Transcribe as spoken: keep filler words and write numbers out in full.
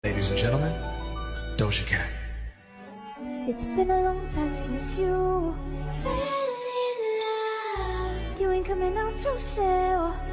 Ladies and gentlemen, Doja Cat. It's been a long time since you fell in love. You ain't coming out your shell.